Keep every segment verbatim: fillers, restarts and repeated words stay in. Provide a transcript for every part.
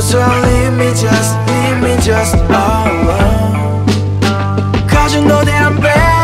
그만하고서 leave me just, leave me just alone. Cause you know that I'm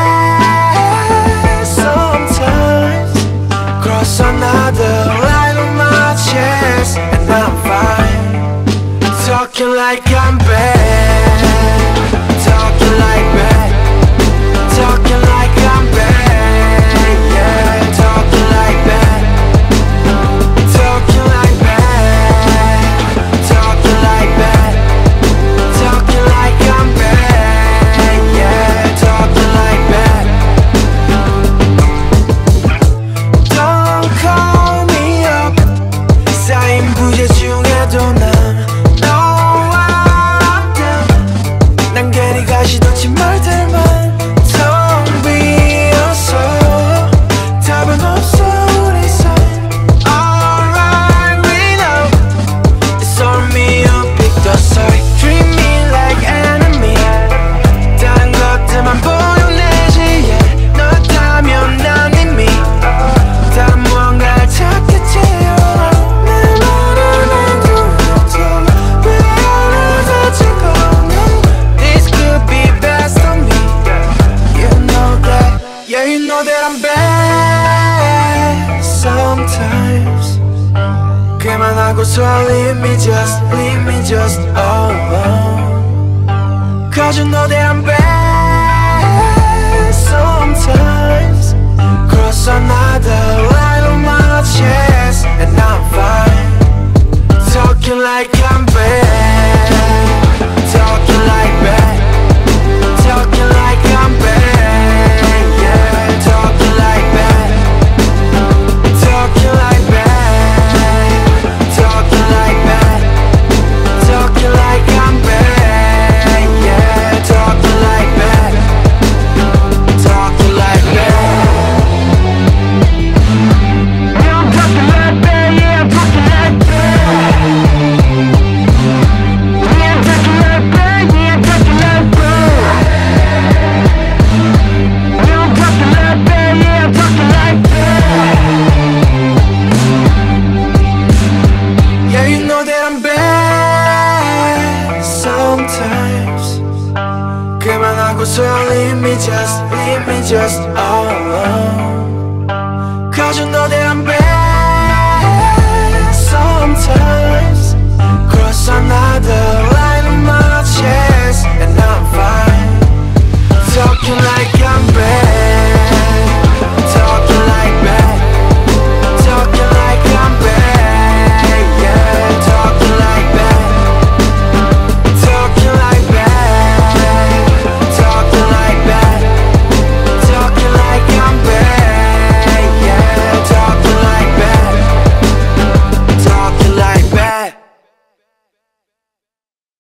bad sometimes. Cross another line on my chest and I'm fine. Talking like I'm bad, talking like bad, talking like I'm bad, yeah, talking like bad, talking like bad, talking like bad, talking like I'm bad, yeah, talking like bad. Don't call me up. 쌓인 부재 중에도 난 가시돋친 말들만 텅 비어서 답은 없어 우리 사이. Alright we know it's on me you pick the story. Treat me like enemy. 다른 것들만 보여내지 yeah. 너다면 난 이미 다른 무언가를 찾겠지. 내 말은 해도 없어 왜 하나 다치고 yeah, you know that I'm bad sometimes. 그만하고서 leave me just, leave me just alone. Cause you know that I'm bad sometimes. Cross another line on my chest and I'm fine. Talking like I'm bad, talking like bad, talking like I'm bad. So leave me just, leave me just alone. Cause you know that